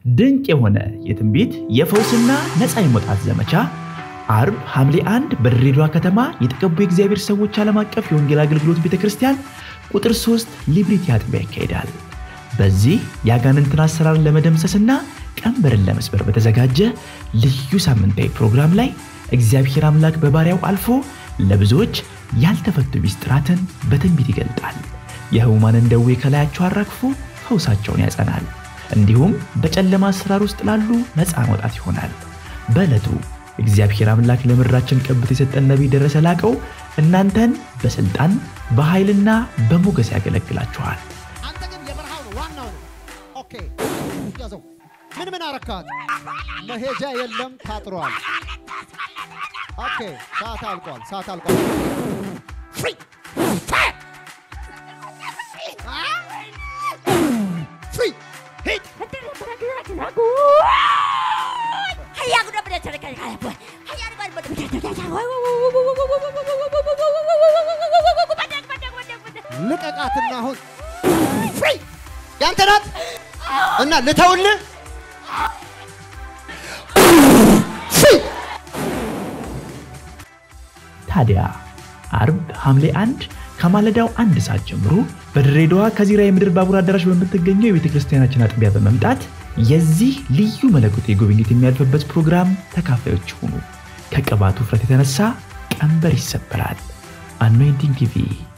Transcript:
ድንቅ የሆነ የትንቢት የፈውስና ነፃ የመውጣት ዘመቻ አርብ ሐምሌ 1 በድሬዳዋ ከተማ የተቀቡ የእግዚአብሔር ሰዎች ዓለም አቀፍ የወንጌል አገልግሎት ቤተክርስቲያን ቁጥር 3 ሊብሪቲ አጥቢያ ይካሄዳል። በዚህ ያጋንንትን አሰራር ለመደምሰስና ቀንበርን ለመስበር በተዘጋጀ ልዩ ሳምንታዊ ፕሮግራም ላይ እግዚአብሔር አምላክ በባሪያው አልፎ ለብዙዎች ያልተፈቱ ሚስጥራትን በትንቢት ይገልጣል። የሕሙማንን ደዌ ከላያቸው አራግፎ ፈውሳቸውን ያጸናል። እንዲሁም በጨለማ አሰራር ውስጥ ላሉ ነፃ መውጣት ይሆናል። በዕለቱ እግዚአብሔር አምላክ ለምድራችን ቀብቶ የሰጠን ነቢይ ደረሰ ላቀው እናንተን በስልጣን በኃይልና በሞገስ ያገለግላችኋል። አንተ ግን የበረሃው ነው ዋናው ነው። ኦኬ ያዘው ምን አረካት? መሄጃ የለም ታጥሯል። ኦኬ ሰዓት አልቋል። ፍሪ ፍሪ ሂት ልቀቃትና አሁን ፍሪ ያንተ ናት እና ልተውልህ ታዲያ አርብ ሐምሌ 1 ከማለዳው 1 ሰዓት ጀምሮ በድሬዳዋ ከዚራ የምድር ባቡር አዳራሽ በመተገኘው የቤተክርስቲያናችን አጥቢያ በመምጣት የዚህ ልዩ መለኮታዊ ጉብኝት የሚያልፍበት ፕሮግራም ተካፋዮች ሁኑ። ከቅባቱ ፍረት የተነሳ ቀንበር ይሰበራል። አኖይንቲንግ ቲቪ